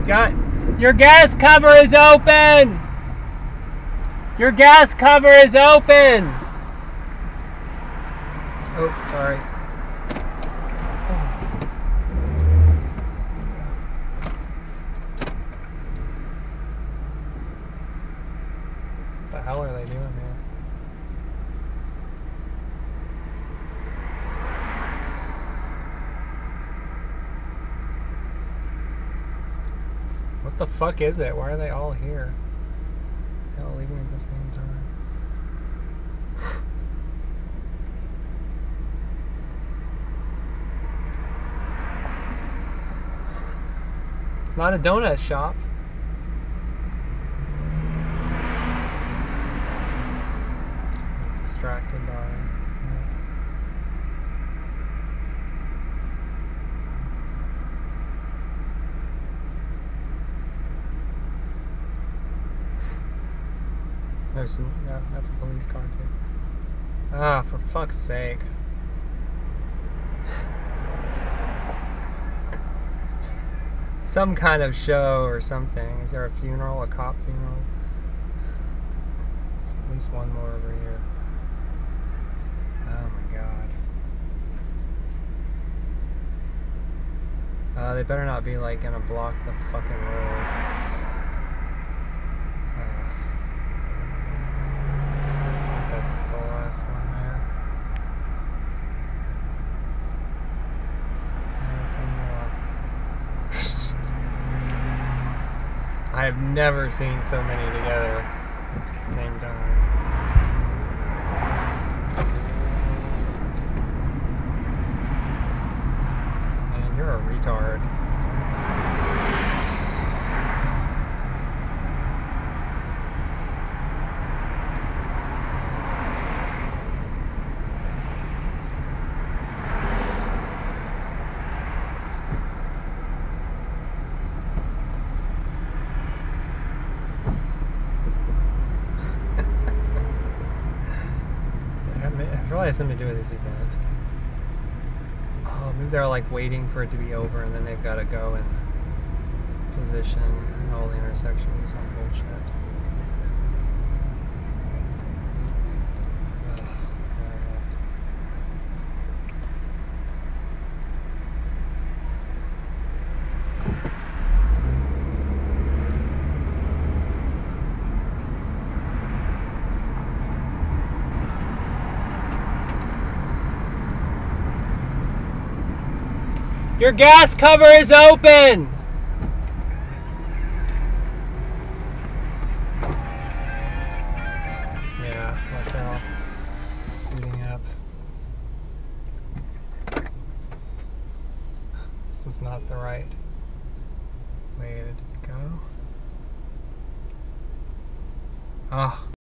Your gas cover is open! Your gas cover is open! Oh, sorry. What the hell are they doing here? What the fuck is it? Why are they all here? They're all leaving at the same time. It's not a donut shop. Distracted by it. There's some, yeah, that's a police car too. Ah, for fuck's sake. Some kind of show or something. Is there a funeral? A cop funeral? There's at least one more over here. Oh my god. They better not be like gonna block the fucking road. I've never seen so many together at the same time. Man, you're a retard. I probably has something to do with this event. Oh, maybe they're like waiting for it to be over and then they've got to go and position in all the intersections or some bullshit. Your gas cover is open! Yeah, like they're all suiting up. This was not the right way to go. Oh.